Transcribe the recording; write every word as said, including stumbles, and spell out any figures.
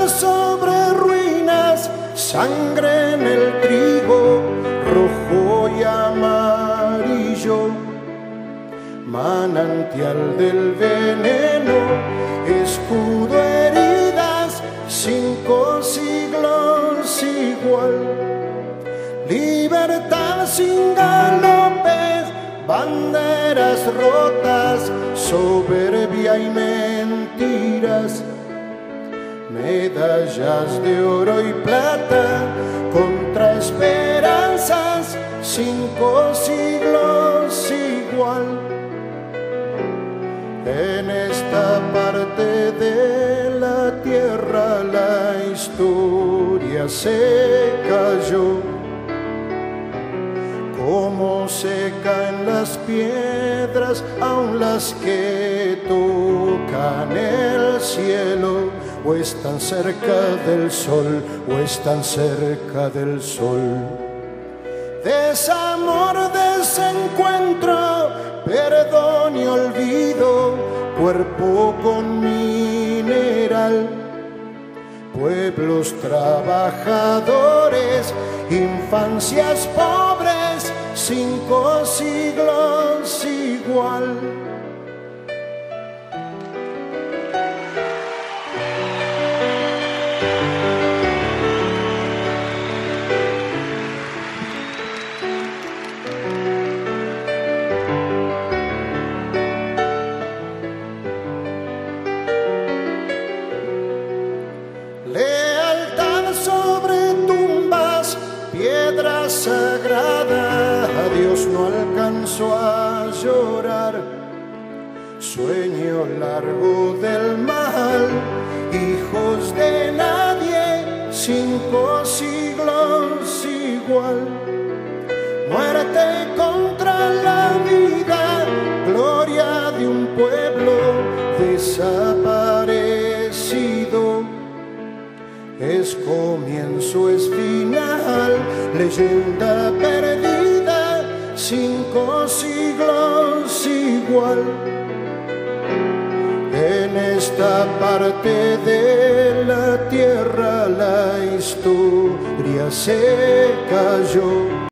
sobre ruinas, sangre en el trigo, rojo y amarillo, manantial del veneno, escudo, heridas, cinco siglos igual. Libertad sin galopes, banderas rotas, soberbia y mentiras, medallas de oro y plata, contra esperanzas, cinco siglos igual. En esta parte de la tierra la historia se cayó, como se caen las piedras, aun las que tocan el cielo, o están cerca del sol, o están cerca del sol. Desamor, desencuentro, perdón y olvido, cuerpo con mineral, pueblos trabajadores, infancias pobres, cinco siglos igual. Lealtad sobre tumbas, piedra sagrada, a Dios no alcanzó a llorar. Sueño largo del mal, hijos de nadie, cinco siglos igual. Muerte contra la vida, gloria de un pueblo desaparecido. Es comienzo, es final, leyenda perdida, cinco siglos igual. En esta parte de la tierra la historia se cayó.